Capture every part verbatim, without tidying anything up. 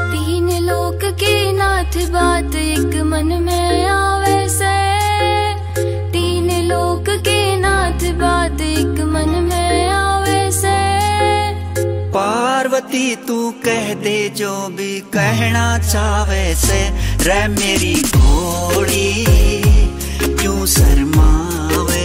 तीन लोक के नाथ बात एक मन में आवे से, तीन लोक के नाथ बात एक मन में आवे से। पार्वती तू कह दे जो भी कहना चावे से, रे मेरी घोड़ी क्यों शर्मावे।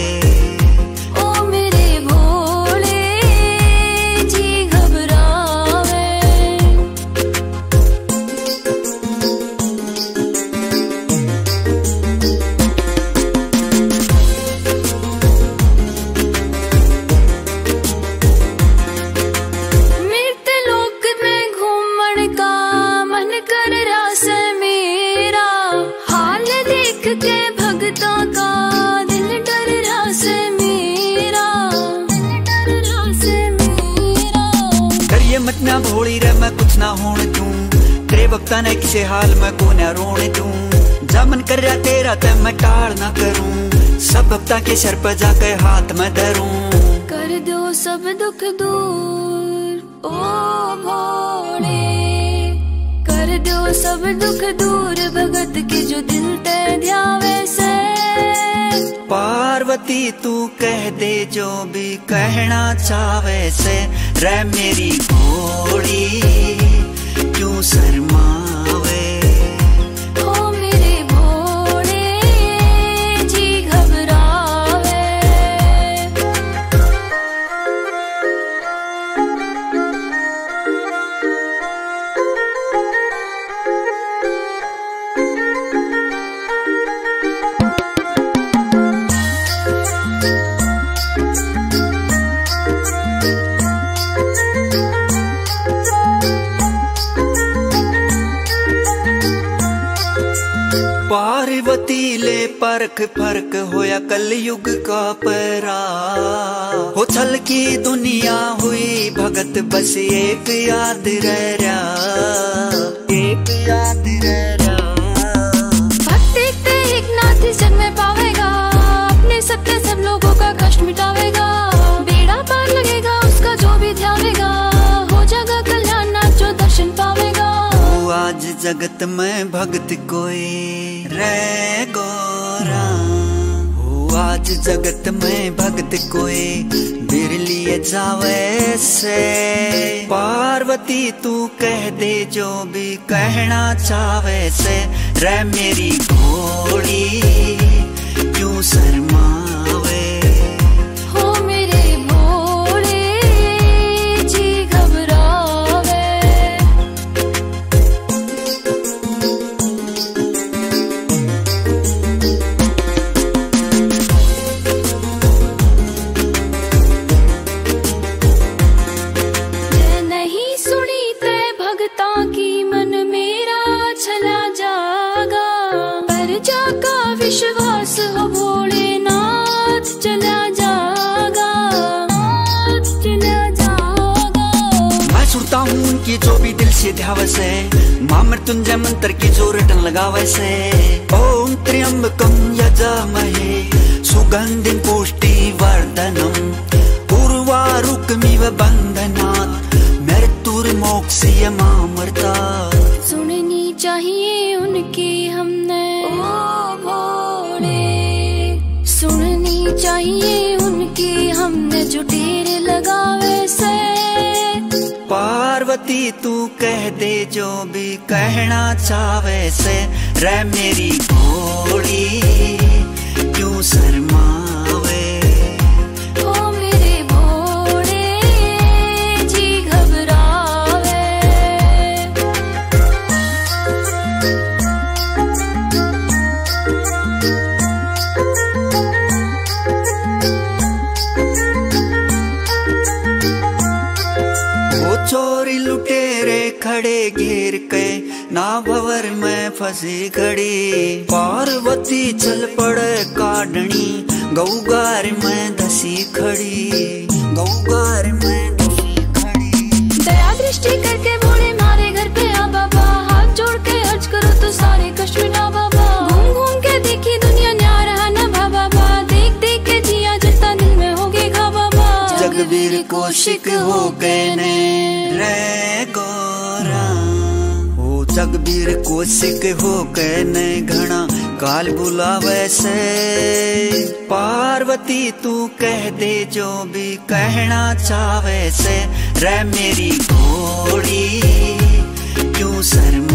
मतना भोली रे मैं कुछ ना होने दूं, तेरे भक्ता ने किसी हाल में को न रोने दूं। जा मन कर रहा तेरा ते मैं टाल ना करूं, सब भक्ता के सर पर जाके हाथ में धरूं। कर दो सब दुख दूर ओ भोले, कर दो सब दुख दूर भगत के जो दिल ते ध्यावे से। पार्वती तू कह दे जो भी कहना चावे से, रे मेरी घोड़ी क्यों शर्मावे। ओ मेरे भोले जी घबरावे। पार्वती ले परख फर्क होया कलयुग का परा, हो छल की दुनिया हुई भगत बस एक याद रह रहा, एक याद रह रहा। भक्त देखते एक नाथ जन्म में पावेगा, अपने सत्य सब लोगों का कष्ट मिटावेगा। बेड़ा पार लगेगा उसका जो भी ध्यावेगा, हो जाएगा कल्याण नाथ जो दर्शन पावेगा। आज जगत में भक्त कोई रे गोरा, हो आज जगत में भक्त कोई बिरलिए जावे से। पार्वती तू कह दे जो भी कहना चावे से, रे मेरी घोड़ी क्यों शर्मावे। विश्वास हो भोलेनाथ चला जागा, चला जागा। मैं सुनता हूँ उनकी जो भी दिल से ध्यावस है, मां मृत्युंजय मंत्र की जो रटन लगावे से। ओम त्र्यंबकम यजामहे सुगंधिं पुष्टिवर्धनम, उर्वारुकमिव बंधनात् मृत्युर्मोक्षयमामृतात्। सुननी चाहिए उनकी हमने ओ भोले, सुननी चाहिए उनकी हमने जो ढेर लगावे से। पार्वती तू कह दे जो भी कहना चावे से, रे मेरी घोड़ी क्यों शर्मावे। चोरी लुटेरे खड़े घेर के ना भवर में फंसी खड़ी। पार्वती चल पड़े काढ़नी गौगार में धसी खड़ी, गौगार में धसी खड़ी। दया दृष्टि करके बोले मारे घर पे आ बाबा, हाथ जोड़ के अर्ज करो तो सारे कष्ट मिटा बाबा। घूम घूम के देखी दुनिया न्याय रहा ना बाबा, देख देख के जिया जलता दिल में हो गए घा बाबा। जगवीर को शिक हो गए ने रे गोरा, ओ जगबीर कोशिक हो के न घना काल बुलावे से। पार्वती तू कह दे जो भी कहना चाहे से। रे मेरी घोड़ी क्यों शर्म